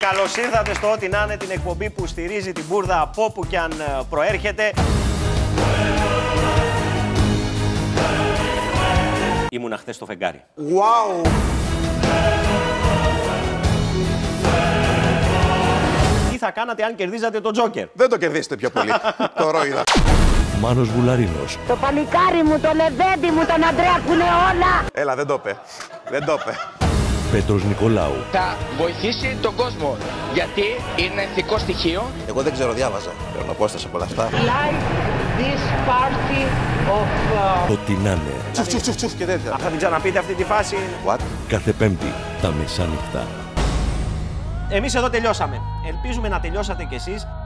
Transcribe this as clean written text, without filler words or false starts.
Καλώς ήρθατε στο Ό,τι να είναι, την εκπομπή που στηρίζει την μπουρδα από όπου κι αν προέρχεται. Ήμουνα χθες στο φεγγάρι. Wow! Τι θα κάνατε αν κερδίζατε τον Τζόκερ? Δεν το κερδίσετε πιο πολύ. Το ρόιδα. Μάνος Βουλαρίνος. Το παλικάρι μου, το λεβέντι μου, τον Αντρέα που είναι όλα. Έλα, δεν το είπε. Δεν το είπε. Πέτρος Νικολάου. Θα βοηθήσει τον κόσμο, γιατί είναι ηθικό στοιχείο. Εγώ δεν ξέρω, διάβαζα. Παίρνω απόσταση από όλα αυτά. Like this party of... Ό,τι να είναι. Τσουφ και τέτοια. Θα την ξαναπείτε αυτή τη φάση? What? Κάθε Πέμπτη τα μεσάνυχτα. Εμείς εδώ τελειώσαμε. Ελπίζουμε να τελειώσατε κι εσείς.